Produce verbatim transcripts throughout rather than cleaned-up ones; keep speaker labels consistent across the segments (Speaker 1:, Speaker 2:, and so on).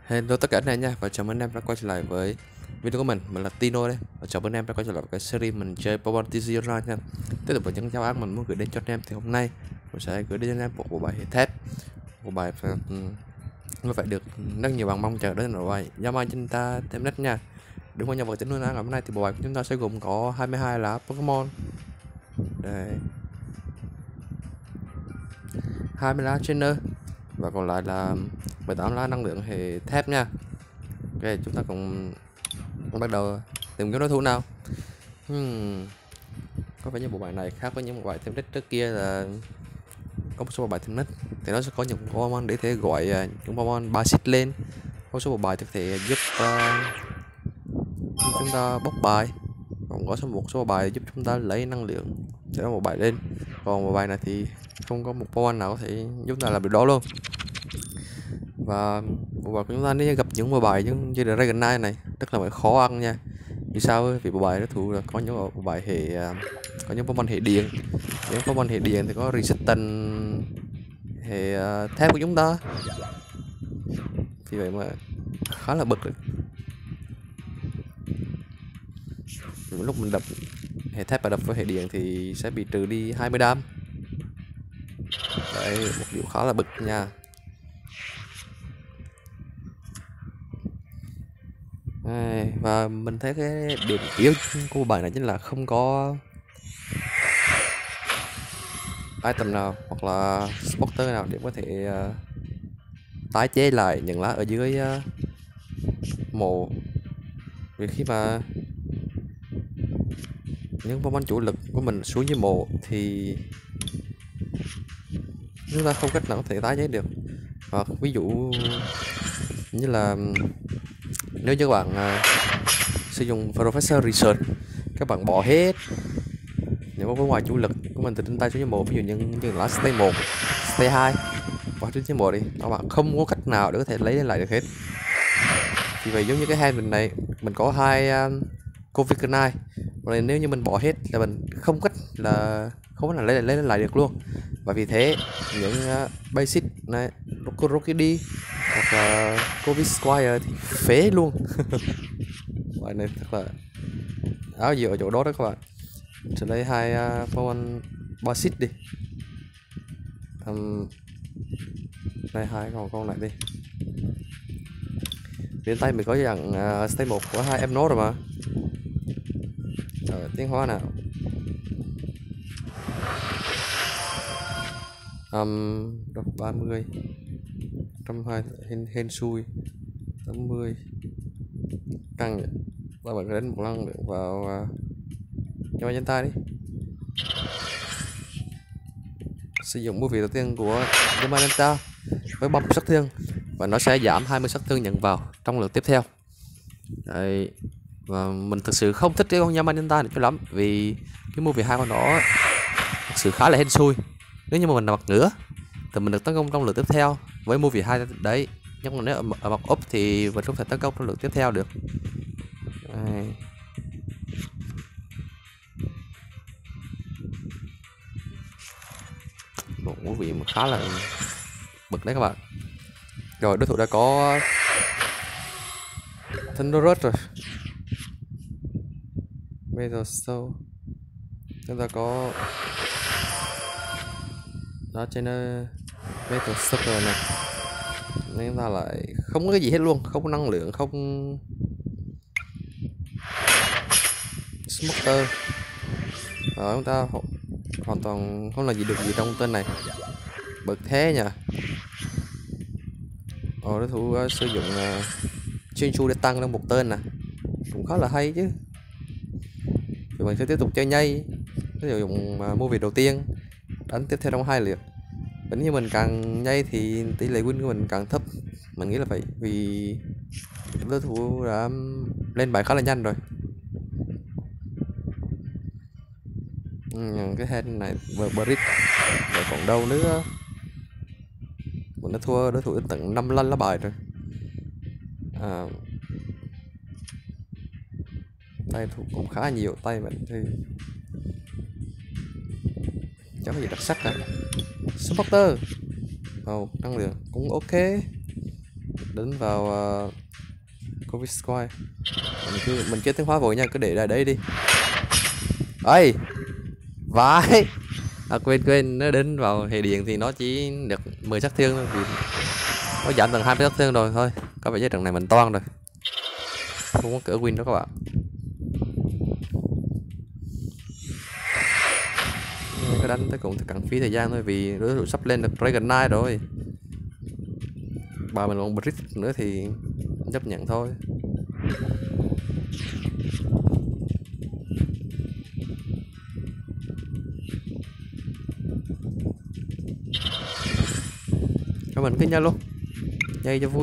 Speaker 1: Hello tất cả anh em nha, và chào mừng anh em đã quay trở lại với video của mình. Mình là Tino đây, và chào mừng anh em đã quay trở lại với cái series mình chơi Pokemon tê xê Online nha. Tiếp tục với những giao án mình muốn gửi đến cho anh em thì hôm nay mình sẽ gửi đến cho anh em một bộ bài hệ thép, một bài phải, nó phải được rất nhiều bạn mong chờ đến, rồi Yamagenta Temnet nha. Đúng không, nhân vật chính luôn ngày hôm nay thì bộ bài của chúng ta sẽ gồm có hai mươi hai lá Pokemon đây, hai mươi lá trainer và còn lại là mười tám lá năng lượng hệ thép nha. Ok, chúng ta cùng bắt đầu tìm kiếm đối thủ nào. Hmm. Có vẻ như bộ bài này khác với những bộ bài thêm nick trước kia, là có một số bộ bài thêm nick thì nó sẽ có những Pokemon để thể gọi uh, những Pokemon basic lên. Có số bộ bài thì có thể giúp uh, chúng ta bốc bài, còn có số một số bộ bài giúp chúng ta lấy năng lượng cho nó một bài lên. Còn bộ bài này thì không có một Pokemon nào có thể giúp ta làm được đó luôn. Và bộ bài của chúng ta nếu gặp những bộ bài như như Dragonite này rất là khó ăn nha. Vì sao? Vì bộ bài đối thủ là có những bộ bài hệ có những Pokemon hệ điện, những Pokemon hệ điện thì có resistance hệ uh, thép của chúng ta, vì vậy mà khá là bực đấy. Lúc mình đập hệ thép và đập với hệ điện thì sẽ bị trừ đi hai mươi đam. Đấy, một điều khá là bực nha. À, và mình thấy cái điểm yếu của bài này chính là không có item nào hoặc là spotter nào để có thể uh, tái chế lại những lá ở dưới uh, mộ. Vì khi mà những Pokemon chủ lực của mình xuống dưới mộ thì chúng ta không cách nào có thể tái chế được. Hoặc ví dụ như là nếu như các bạn uh, sử dụng Professor Research, các bạn bỏ hết những cái ngoài chủ lực của mình từ trên tay xuống dưới mộ, ví dụ như như lá stay một, stay hai bỏ trên dưới mộ đi, các bạn không có cách nào để có thể lấy lại được hết. Vì vậy giống như cái hand mình này, mình có hai uh, Covicanite, nên nếu như mình bỏ hết là mình không cách là không có là lấy lấy lại được luôn. Và vì thế những uh, basic này, Rockedy hoặc là Covid Squire thì phế luôn. Bài này thật là áo gì ở chỗ đó đó các bạn. Mình sẽ lấy hai uh, Pokemon basic đi. Um, đây hai con con này đi. Đến tay mình có dạng uh, stage một của hai em nốt rồi mà. Rồi, tiến hóa nào. Um, được ba mươi, một trăm hai mươi hên hên xui tám mươi căng vậy. Và bạn đến một năng lượng vào uh, cho chân tay đi. Sử dụng mũi vị đầu tiên của Yamagenta với ba mươi sát thương và nó sẽ giảm hai mươi sát thương nhận vào trong lượt tiếp theo. Đấy. Và mình thực sự không thích cái con Yamagenta này cho lắm, vì cái move hai con đó thực sự khá là hên xui. Nếu như mà mình mặt ngửa thì mình được tấn công trong lượt tiếp theo với move hai đấy, nhưng mà nếu ở, ở mặt úp thì mình không thể tấn công trong lượt tiếp theo được. Đấy. Một mũi vị mà khá là bực đấy các bạn. Rồi đối thủ đã có Thunderous rồi, Metal Soul, chúng ta có đó trên Metal Sucker này, nên ta lại không có cái gì hết luôn, không có năng lượng, không Smoker. Rồi chúng ta hoàn toàn không là gì được gì trong tên này, bực thế nhỉ. Rồi đối thủ uh, sử dụng uh, Chinchu để tăng lên một tên nè, cũng khá là hay chứ. Thì mình sẽ tiếp tục chơi nhây, sử dụng uh, movie đầu tiên đánh tiếp theo trong hai lượt. Vẫn như mình càng nhây thì tỷ lệ win của mình càng thấp, mình nghĩ là vậy, vì đối thủ đã lên bài khá là nhanh rồi. Ừ, cái head này Burberry rồi còn đâu nữa, mình đã thua đối thủ đến tận năm lần lá bài rồi. À, tay thủ cũng khá nhiều, tay mình thì chẳng có gì đặc sắc cả. Supporter, oh, năng lượng cũng ok. Đến vào uh, Covid Square. Mình cứ mình chết tiến hóa vội nha, cứ để lại đấy đi. Ơi vãi, à, quên quên nó đến vào hệ điện thì nó chỉ được mười sát thương thôi, vì nó giảm tầng hai mươi sát thương rồi. Thôi có vẻ như trận này mình toan rồi, không có cửa win đó các bạn. Cái đánh tới cũng cần phí thời gian thôi, vì đối thủ sắp lên được Dragon Knight rồi. Bà mình còn Brit nữa thì chấp nhận thôi. Cho mình cứ nhai luôn, nhai cho vui.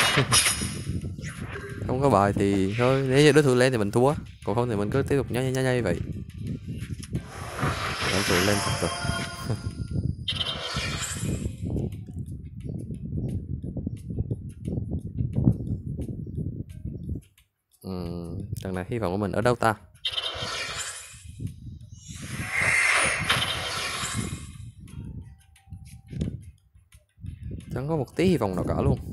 Speaker 1: Không có bài thì thôi, nếu như đối thủ lên thì mình thua, còn không thì mình cứ tiếp tục nhai nhai nhai vậy. Đối thủ lên thật rồi. uhm, trận này hy vọng của mình ở đâu ta? Chẳng có một tí hy vọng nào cả luôn.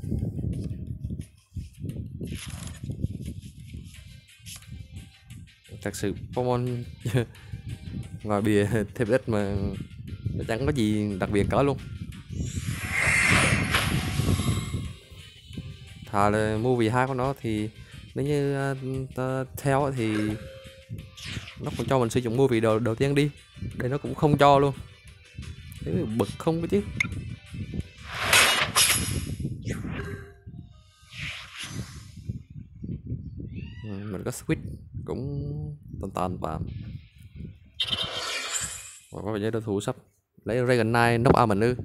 Speaker 1: Thật sự Pokemon ngoài bìa thêm ít mà chẳng có gì đặc biệt cả luôn. Thà là movie hai của nó thì nếu như uh, theo thì nó còn cho mình sử dụng movie đầu đầu tiên đi, đây nó cũng không cho luôn, thế bực không có chứ. Ừ, mình có switch cũng tàn tàn tạm. Và có vẻ như đối thủ sắp lấy Dragon Knight knock out mình ư?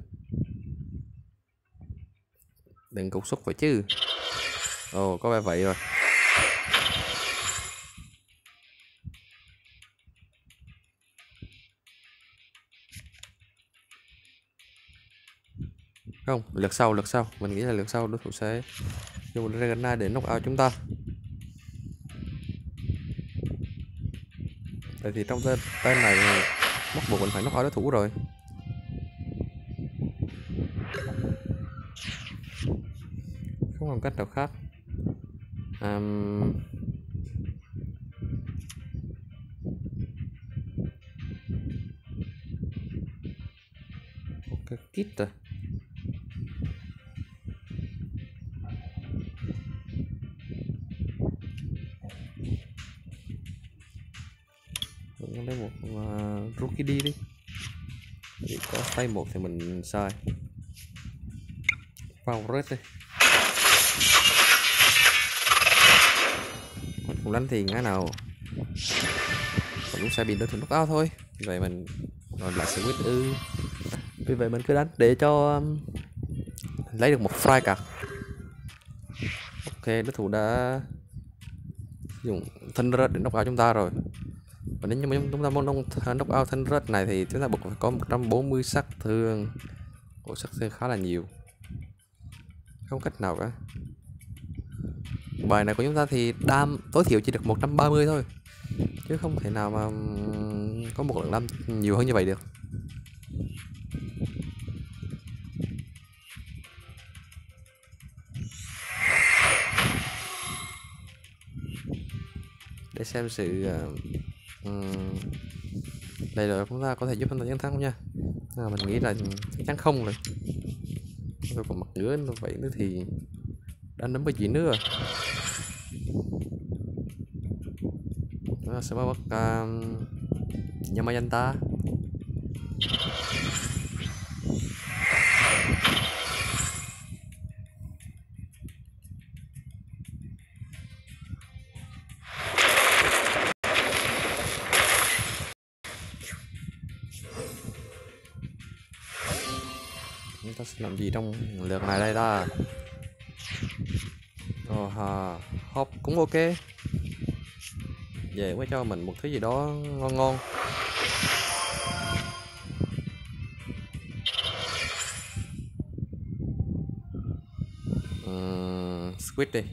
Speaker 1: Đừng cục xúc vậy chứ. Ồ, có vẻ vậy rồi. Không, lượt sau, lượt sau mình nghĩ là lượt sau đối thủ sẽ dùng Dragon Knight để knock out chúng ta. Vậy thì trong tên, tên này bắt buộc mình phải knock out đối thủ rồi. Không còn cách nào khác. um... ok, kit rồi. Mình lấy một uh, rookie đi đi, vì có tay một thì mình sai. Vào red đi. Cùng đánh thì ngã nào mình cũng sẽ bị đối thủ knock out thôi. Vì vậy mình rồi lại sẽ quyết ư. Vì vậy mình cứ đánh để cho um, lấy được một fry card. Ok, đối thủ đã dùng thân rớt để knock out chúng ta rồi. Và nếu như chúng ta muốn knock out thân rớt này thì chúng ta buộc phải có một trăm bốn mươi sát thương. Ủa, sát thương khá là nhiều, không cách nào cả. Bài này của chúng ta thì đam tối thiểu chỉ được một trăm ba mươi thôi, chứ không thể nào mà có một lượng đam nhiều hơn như vậy được. Để xem sự uh, um, đây rồi chúng ta có thể giúp chúng ta chiến thắng không nha. À, mình nghĩ là chắc chắn không rồi. Tôi còn mặt ngứa vậy nữa thì đang nắm với gì nữa. Nó sẽ bắt uh, Yamaganta. Chúng ta sẽ làm gì trong lượt này đây ta? Ồ ha, hop cũng ok. Về mới cho mình một thứ gì đó ngon ngon. uhm, Squid đi.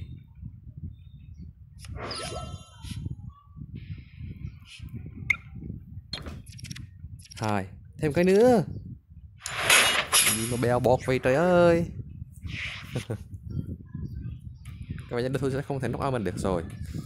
Speaker 1: Hai, thêm cái nữa. Gì mà bèo bọt vậy trời ơi. các bạn đối thủ sẽ không thể knock out mình được rồi.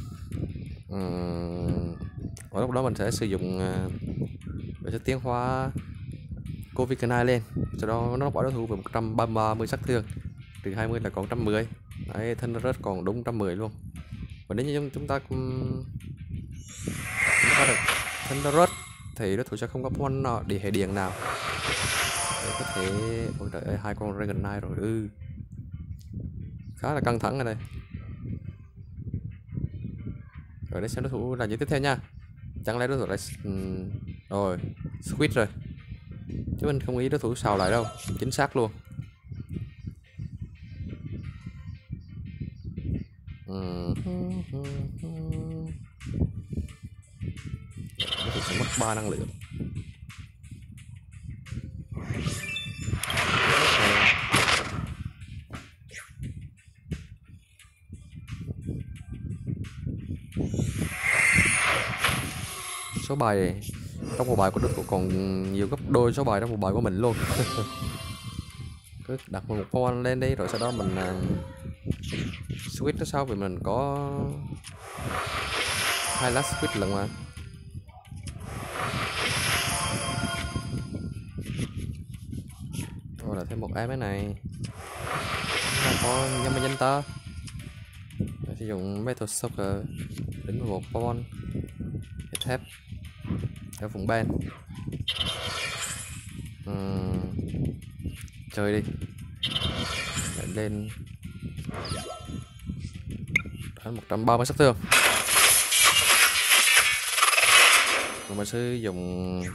Speaker 1: Uhm, ở lúc đó mình sẽ sử dụng uh, để sẽ tiến hóa Covid Knight lên, sau đó nó bỏ đối thủ về một trăm ba mươi sát thương, trừ hai mươi là còn một trăm mười. Đấy, thân rớt còn đúng một trăm mười luôn. Và nếu như chúng ta chúng ta có được thân rớt thì đối thủ sẽ không có món địa hệ điện nào để có thể ôi trời ơi, hai con Dragon Knight rồi. Ừ, khá là căng thẳng ở đây. Rồi để xem đối thủ là gì tiếp theo nha. Chẳng lẽ đối thủ lại um, rồi Squid rồi, chứ mình không nghĩ đối thủ xào lại đâu. Chính xác luôn. Uhm. Đối thủ sẽ mất ba năng lượng. Số bài trong một bài của đối thủ còn nhiều gấp đôi số bài trong một bài của mình luôn. Cứ đặt một con lên đi rồi sau đó mình uh, switch nó sau vì mình có hai lá switch lần mà. Rồi là thêm một em cái này. Có nhâm danh tơ. Sử dụng Metal Soccer đỉnh vào một con thép ở vùng ban. Uhm, chơi đi. Lại lên đánh một trăm ba mươi sát thương. Rồi mình sử dụng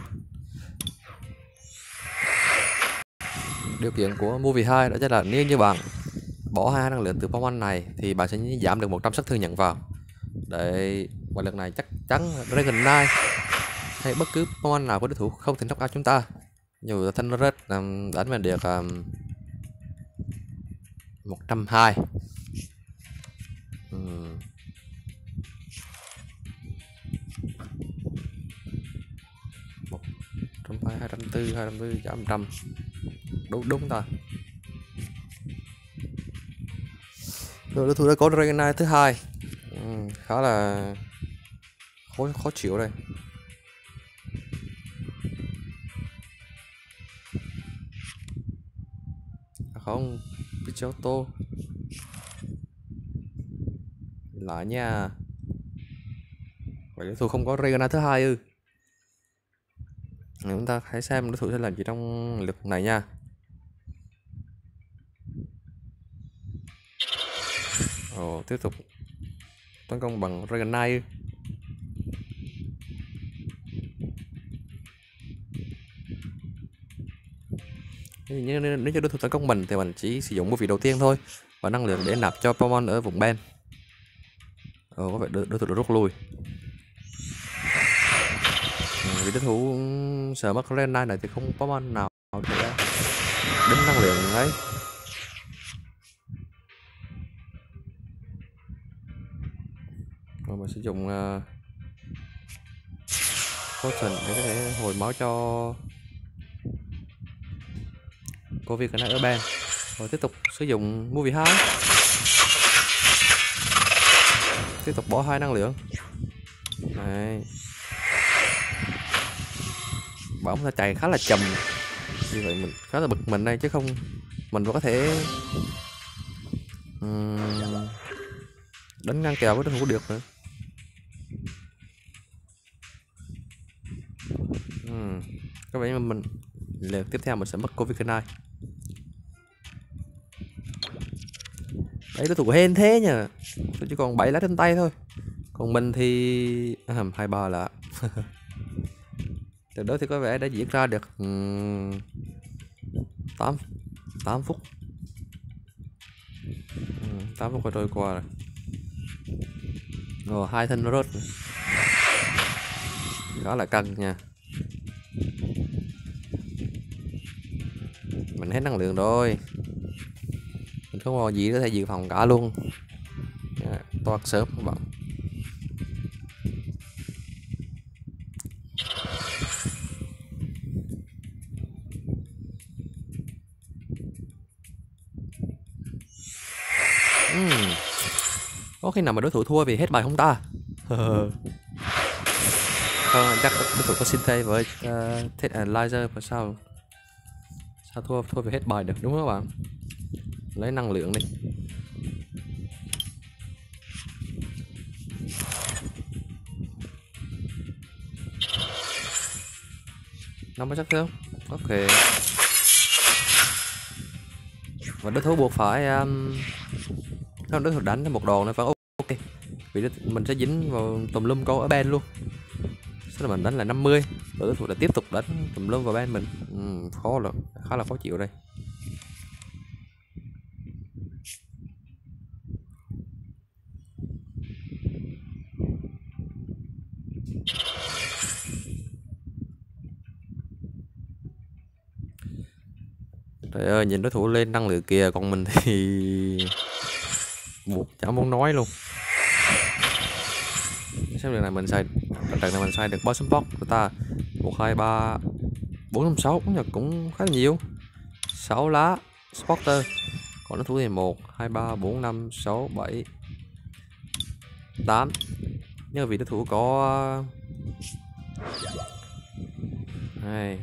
Speaker 1: điều kiện của movie hai, đó chính là nếu như bạn bỏ hai năng lượng từ Pokemon này thì bạn sẽ giảm được một trăm sát thương nhận vào. Để và lần này chắc chắn Dragon Knight hay bất cứ Pokemon nào của đối thủ không thể knock out chúng ta. Dù là thanh rất um, đánh mình được um, một trăm hai. uhm. một trăm hai, hai trăm tư, hai trăm tư giảm một trăm. Đúng đúng ta. Rồi đối thủ đã có Dragon Knight thứ hai. uhm, khá là khó khó chịu đây. Không, Pidgeotto lại nha. Vậy đối thủ không có Dragon thứ hai ư? Chúng ta hãy xem đối thủ sẽ làm gì trong lượt này nha. Ồ, tiếp tục tấn công bằng Dragon Knight. Nếu, nếu, nếu cho đối thủ tấn công mình thì mình chỉ sử dụng một vị đầu tiên thôi và năng lượng để nạp cho Pokemon ở vùng bên. Ồ, có vẻ đối, đối thủ đã rút lui. Ừ, vì đối thủ sợ mất Dragon Knight này thì không có Pokemon nào để đánh năng lượng đấy. Rồi mình sử dụng uh, Potion để có thể hồi máu cho cô việc cái này ở bên. Rồi tiếp tục sử dụng movie hai, tiếp tục bỏ hai năng lượng này. Bóng ta chạy khá là chậm, như vậy mình khá là bực mình đây chứ không mình vẫn có thể um, đánh ngang kèo với đối thủ được nữa. uhm. Có vẻ như mình lượt tiếp theo mình sẽ mất Covid Knight. Đấy, đối thủ hên thế nhờ, tôi chỉ còn bảy lá trên tay thôi, còn mình thì à, hai ba là từ đó thì có vẻ đã diễn ra được um, tám tám phút. um, tám phút trôi qua rồi. Rồi hai thân rớt khá là căng nha. Mình hết năng lượng rồi, mình không có gì có thể dự phòng cả luôn. À, toát sớm các bạn. uhm. Có khi nào mà đối thủ thua vì hết bài không ta? Không, chắc đối thủ có Sinthe với uh, Ted Analyzer và sao sao thua thua vì hết bài được, đúng không các bạn? Lấy năng lượng đi. năm mươi sát thương. Ok. Và đối thủ buộc phải um, không, đối thủ đánh thêm một đòn nữa phải ok. Vì mình sẽ dính vào tùm lum câu ở bên luôn. Sau đó mình đánh là năm mươi, đối thủ đã tiếp tục đánh tùm lum vào bên mình. Ừ, khó là khá là khó chịu đây. Trời ơi, nhìn đối thủ lên năng lượng kìa, còn mình thì buộc chẳng muốn nói luôn. Xem lần này mình xài trận này mình xài được boss box của ta một hai ba bốn năm sáu cũng cũng khá là nhiều, sáu lá spotter. Còn nó thủ thì một hai ba bốn năm sáu bảy tám, nhưng vì đối thủ có hai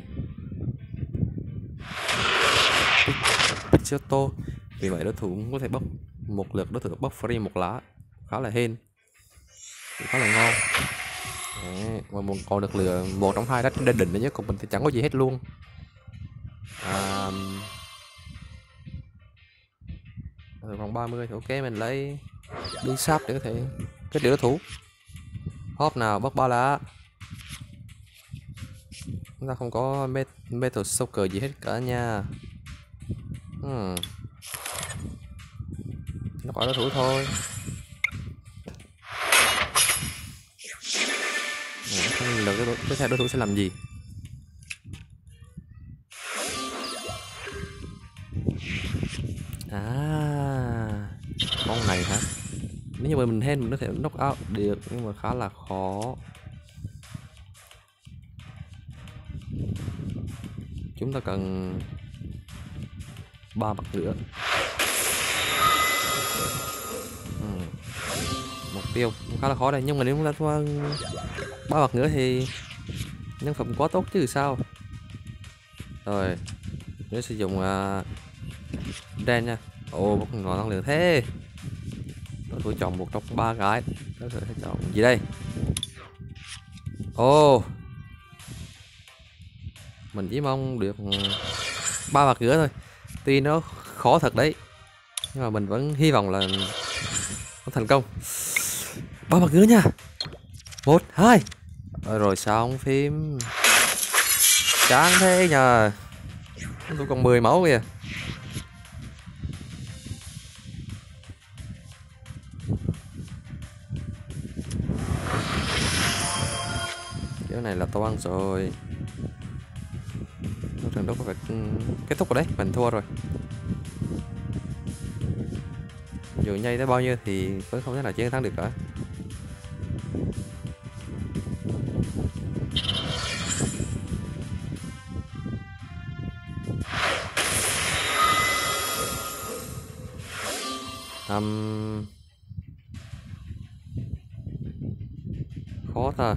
Speaker 1: Picciotto, vì vậy đối thủ cũng có thể bóc một lượt, đối thủ bóc free một lá khá là hên, khá là ngon. Đấy, mà mình còn được lừa một trong hai đất đê định nữa chứ, còn mình thì chẳng có gì hết luôn. À, vòng ba mươi thì ok, mình lấy đi sáp để có thể kết được đối thủ. Hop nào, bóc ba lá. Chúng ta không có met metal soccer gì hết cả nha. Hmm. Nó gọi đối thủ thôi. Không lượt đối thủ, tiếp theo đối thủ sẽ làm gì? À, con này hả? Nếu như mà mình hên mình có thể knock out được, nhưng mà khá là khó. Chúng ta cần ba mặt nữa. Ừ. Mục tiêu cũng khá là khó đây, nhưng mà nếu chúng ta qua ba mặt nữa thì nhân phẩm quá tốt chứ sao. Rồi, nếu sử dụng uh, đen nha. Ồ, một ngọn năng lượng thế. Tôi thử chọn một trong ba cái. Tôi sẽ chọn gì đây? Ồ, mình chỉ mong được ba mặt nữa thôi. Tuy nó khó thật đấy, nhưng mà mình vẫn hy vọng là nó thành công. Ba mặt nữa nha. Một, hai. Rồi xong phim. Chán thế nhờ. Tôi còn mười máu kìa. Cái này là toan rồi. Trận đấu có phải kết thúc rồi đấy, mình thua rồi. Dù nhây tới bao nhiêu thì vẫn không thể nào chiến thắng được cả. Um... Khó ta.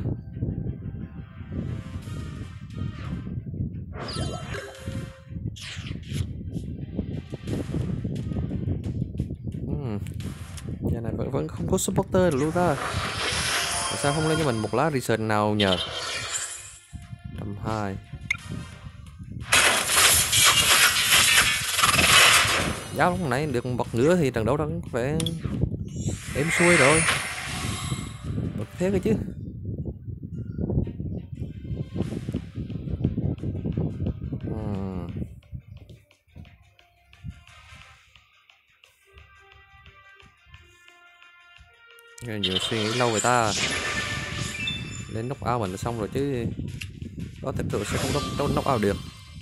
Speaker 1: uhm. Giờ này vẫn, vẫn không có supporter được luôn ta. Tại sao không lên cho mình một lá research nào nhờ. Tầm hai. Giáo lúc nãy được một bậc nữa thì trận đấu đó có vẻ êm xuôi rồi. Bật thế cơ chứ. Nhiều suy nghĩ lâu người ta. Lên knock out mình là xong rồi chứ. Có tiếp tục sẽ không knock, knock out được.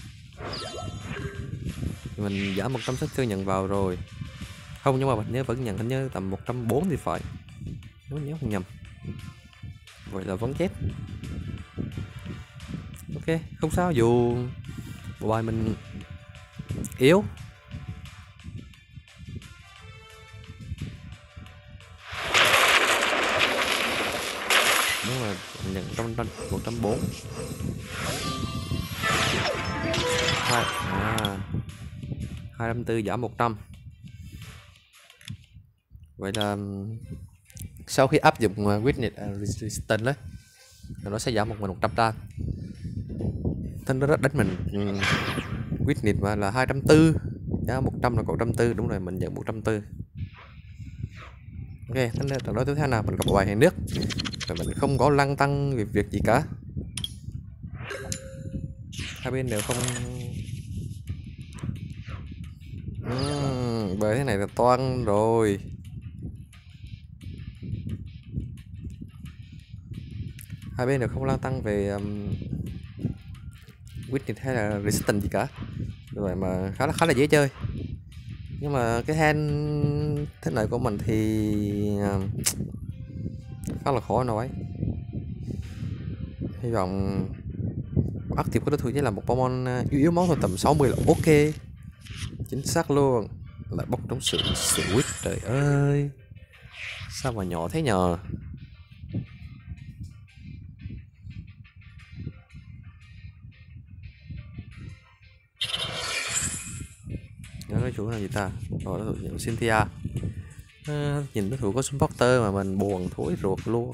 Speaker 1: Mình giảm một trăm sát thương nhận vào rồi. Không, nhưng mà mình nhớ vẫn nhận hình như tầm một trăm bốn thì phải. Nếu nhớ không nhầm. Vậy là vẫn chết. Ok, không sao, dù bộ bài mình yếu. nhận trong một trăm bốn hai à, hai trăm tư giảm một trăm. Vậy là sau khi áp dụng uh, Witness uh, Resistance đấy, nó sẽ giảm một mình một trăm đam. Thân nó rất đánh mình um, Witness mà là hai trăm tư, giá một trăm là còn một trăm tư, đúng rồi, mình nhận một trăm tư. Ok, thế nên trận đấu tiếp theo nào mình gặp bài hàng nước và mình không có lăng tăng việc việc gì cả, hai bên đều không. uhm, bởi thế này là toan rồi. Hai bên đều không lăng tăng về um, Witness hay là Resistance gì cả, vậy mà khá là khá là dễ chơi. Nhưng mà cái hand thế này của mình thì uh, khá là khó nói. Hy vọng active của đối thủ chỉ là một Pokemon yếu yếu máu thôi, tầm sáu mươi là ok. Chính xác luôn, lại bốc trong sự switch, trời ơi sao mà nhỏ thế nhờ. Nhớ cái chủ là gì ta, rồi đối thủ nhận Cynthia. À, nhìn đối thủ có supporter mà mình buồn thối ruột luôn.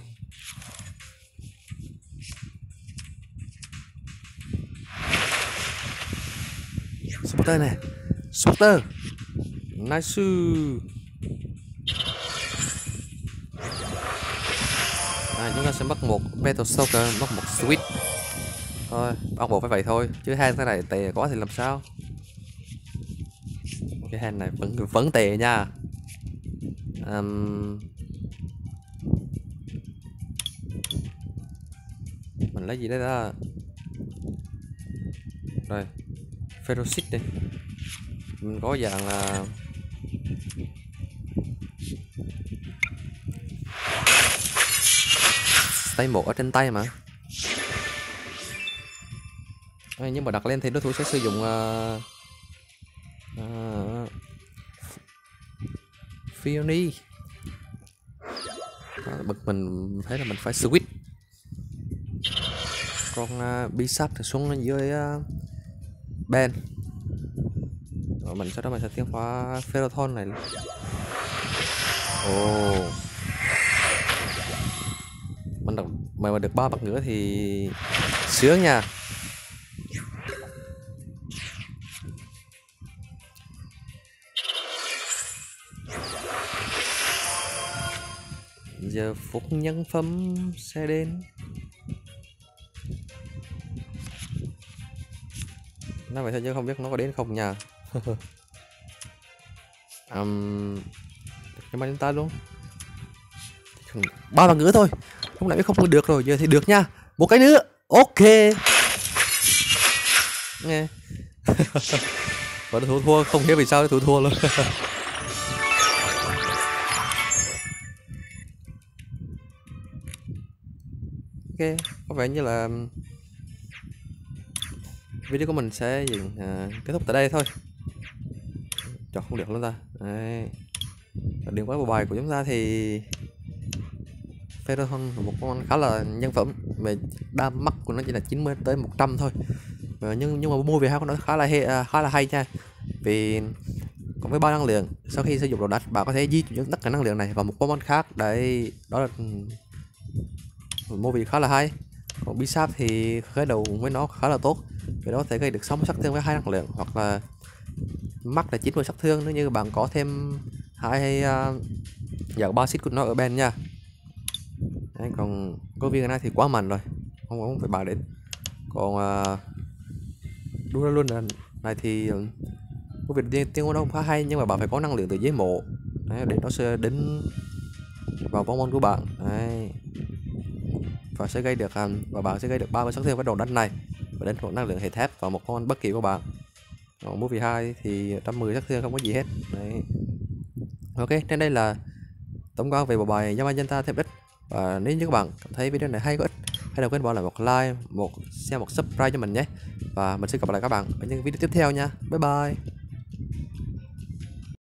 Speaker 1: Supporter này, supporter nice. À, chúng ta sẽ mất một Battle Stalker, mất một Switch. Thôi, bắt buộc phải vậy thôi, chứ hai cái này tệ quá thì làm sao. Cái hand này vẫn vẫn tệ nha. Um, mình lấy gì đấy đó. Rồi, Ferocit đi. Mình có dạng là tay một ở trên tay mà. À, nhưng mà đặt lên thì đối thủ sẽ sử dụng uh, uh, Fiona. À, bực mình thấy là mình phải switch. Con uh, Bisap thì xuống dưới uh, Ben. Rồi mình sau đó mình sẽ tiến hóa Ferrothon này. Ồ, oh. Mình được mà mà được ba bậc nữa thì sướng nha. Giờ phút nhân phẩm sẽ đến. Nói vậy thôi chứ không biết nó có đến không nha. um, cái máy đến ta luôn. Ba bằng ngữ thôi, lúc nãy không được rồi, giờ thì được nha. Một cái nữa, ok. Nghe. Và đối thủ thua, không hiểu vì sao đối thủ thua luôn. Ok, có vẻ như là video của mình sẽ dừng à, kết thúc tại đây thôi. Chọn không được luôn ta. Đấy. Và điểm cuối bộ bài của chúng ta thì Ferrothon là một con khá là nhân phẩm, về đam mắc của nó chỉ là chín mươi tới một trăm thôi. Và nhưng nhưng mà mua về hai con nó khá là hay, khá là hay nha. Vì còn với ba năng lượng, sau khi sử dụng đồ đắt bạn có thể di chuyển tất cả năng lượng này vào một Pokemon khác. Đấy, đó là một mô vị khá là hay. Còn Bisap thì khởi đầu với nó khá là tốt, vì đó có thể gây được sáu mươi sát thương với hai năng lượng, hoặc là mắc là chín mươi sát thương nếu như bạn có thêm hai uh, dạng ba xít của nó ở bên nha. Đấy, còn có viên này thì quá mạnh rồi, không không phải bàn đến. Còn uh, đúng luôn là này thì uh, có việc tiên tiên của nó cũng khá hay, nhưng mà bạn phải có năng lượng từ giấy mộ. Đấy, để nó sẽ đến vào Pokemon của bạn. Đấy. Và sẽ gây được um, và bạn sẽ gây được ba mươi sát thương với đồ đánh này, và đến một năng lượng hệ thép vào một con bất kỳ của bạn. Còn movie hai thì một trăm mười sát thương không có gì hết. Đấy. Ok, trên đây là tổng quan về bộ bài Yamagenta thêm ít. Và nếu như các bạn cảm thấy video này hay có ích, hãy đừng quên bỏ lại một like, một share, một subscribe cho mình nhé. Và mình sẽ gặp lại các bạn ở những video tiếp theo nha. Bye bye.